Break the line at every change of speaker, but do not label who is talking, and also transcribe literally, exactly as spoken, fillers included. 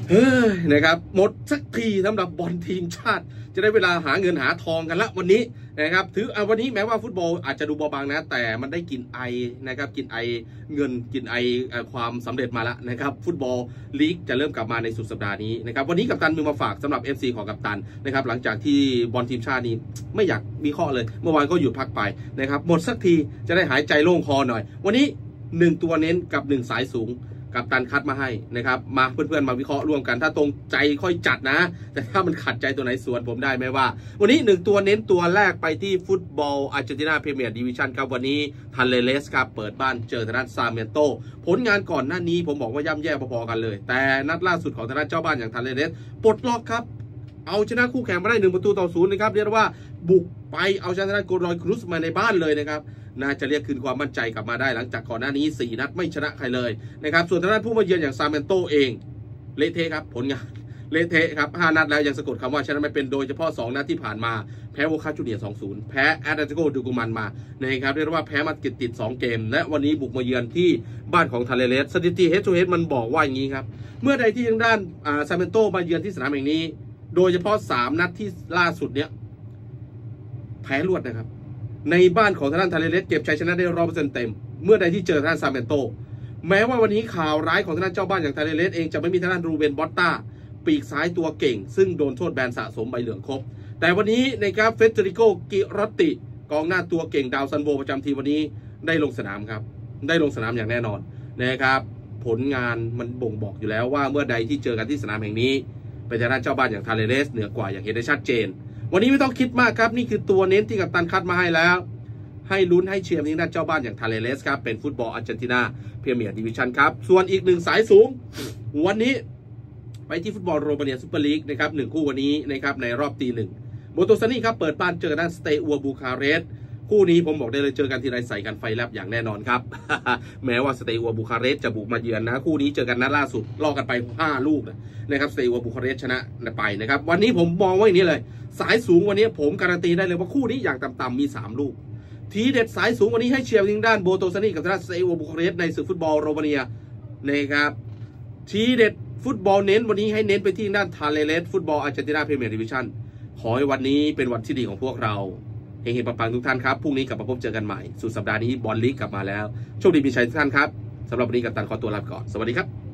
เฮ้ยนะครับหมดสักทีสำหรับบอลทีมชาติจะได้เวลาหาเงินหาทองกันละวันนี้นะครับถือวันนี้แม้ว่าฟุตบอลอาจจะดูเบาบางนะแต่มันได้กินไอนะครับกินไอเงินกินไอความสำเร็จมาละนะครับฟุตบอลลีกจะเริ่มกลับมาในสุดสัปดาห์นี้นะครับวันนี้กัปตันมีมาฝากสำหรับ เอฟ ซี ของกัปตันนะครับหลังจากที่บอลทีมชาตินี้ไม่อยากวิเคราะห์เลยเมื่อวานก็หยุดพักไปนะครับหมดสักทีจะได้หายใจโล่งคอหน่อยวันนี้หนึ่งตัวเน้นกับหนึ่งสายสูงกัปตันคัดมาให้นะครับมาเพื่อนๆมาวิเคราะห์ร่วมกันถ้าตรงใจค่อยจัดนะแต่ถ้ามันขัดใจตัวไหนสวนผมได้ไหมว่าวันนี้หนึ่งตัวเน้นตัวแรกไปที่ฟุตบอลอาร์เจนตินาพรีเมียร์ดิวิชั่นครับวันนี้ทันเลเลสครับเปิดบ้านเจอทางด้านซาเมนโตผลงานก่อนหน้านี้ผมบอกว่าย่ำแย่พอๆกันเลยแต่นัดล่าสุดของทางด้านเจ้าบ้านอย่างทันเลเลสปลดล็อกครับเอาชนะคู่แข่งมาได้หนึ่งประตูต่อศูนย์นะครับเรียกว่าบุกไปเอาชนะทางด้านโกลอยครูสมาในบ้านเลยนะครับน่าจะเรียกคืนความมั่นใจกลับมาได้หลังจากก่อนหน้านี้สี่นัดไม่ชนะใครเลยนะครับส่วนทางด้านผู้มาเยือนอย่างซาเมนโตเองเละเทะครับผลงานเละเทะครับห้านัดแล้วยังสะกดคำว่าชนะไม่เป็นโดยเฉพาะสองนัดที่ผ่านมาแพ้โวคาจูเนียร์ สองศูนย์ แพ้แอตเลติโกดูกุมันมานะครับเรียกว่าแพ้มาติดติดสองเกมและวันนี้บุกมาเยือนที่บ้านของทาเลเลสสถิติเฮดทูเฮดมันบอกว่าอย่างนี้ครับเมื่อใดที่ทางด้านซาเมนโตมาเยือนที่สนามแห่งนี้โดยเฉพาะสามนัดที่ล่าสุดเนี้ยแพ้รวดนะครับในบ้านของทางด้านทาเลเลสเก็บชัยชนะได้ร้อยเปอร์เซ็นต์เต็มเมื่อใดที่เจอทางด้านซาเมนโตแม้ว่าวันนี้ข่าวร้ายของทางด้านเจ้าบ้านอย่างทาเลเลสเองจะไม่มีทางด้านรูเบนบอตตาปีกซ้ายตัวเก่งซึ่งโดนโทษแบนสะสมใบเหลืองครบแต่วันนี้ในครับเฟเดริโกกิรอตติกองหน้าตัวเก่งดาวซันโวประจำทีมวันนี้ได้ลงสนามครับได้ลงสนามอย่างแน่นอนนะครับผลงานมันบ่งบอกอยู่แล้วว่าเมื่อใดที่เจอกันที่สนามแห่งนี้เป็นทางด้านเจ้าบ้านอย่างทาเลเลสเหนือกว่าอย่างเห็นได้ชัดเจนวันนี้ไม่ต้องคิดมากครับนี่คือตัวเน้นที่กัปตันคัดมาให้แล้วให้ลุ้นให้เชียร์นี้นะเจ้าบ้านอย่างทาเลเลสครับเป็นฟุตบอลอาร์เจนตินาพรีเมียร์ดิวิชั่นครับส่วนอีกหนึ่งสายสูงวันนี้ไปที่ฟุตบอลโรมาเนียซูเปอร์ลีกนะครับหนึ่งคู่วันนี้นะครับในรอบตีหนึ่งโมโตซานี่ครับเปิดบ้านเจอด้านสเตอัวบูคาเรสต์คู่นี้ผมบอกได้เลยเจอกันทีไรใส่กันไฟแลบอย่างแน่นอนครับ แม้ว่าสเตอัวบูคาเรสต์จะบุกมาเยือนนะคู่นี้เจอกันนัดล่าสุดลอกกันไปห้าลูกนะครับสเตอัวบูคาเรสต์ชนะไปนะครับวันนี้ผมมองว่าอย่างนี้เลยสายสูงวันนี้ผมการันตีได้เลยว่าคู่นี้อย่างต่ำๆมีสามลูกทีเด็ดสายสูงวันนี้ให้เชียร์ทางด้านโบโตซานี่กับทางด้านสเตอัวบูคาเรสต์ในศึกฟุตบอลโรมาเนียนะครับทีเด็ดฟุตบอลเน้นวันนี้ให้เน้นไปที่ด้านทาเลเลสฟุตบอลอาร์เจนตินาพรีเมียร์ดิวิชั่นขอให้วันนี้เป็นวันที่ดีของพวกเราเฮงๆปังๆทุกท่านครับพรุ่งนี้กลับมาพบเจอกันใหม่สุดสัปดาห์นี้บอลลีกกลับมาแล้วโชคดีมีชัยทุกท่านครับสำหรับวันนี้กัปตันขอตัวลาไปก่อนสวัสดีครับ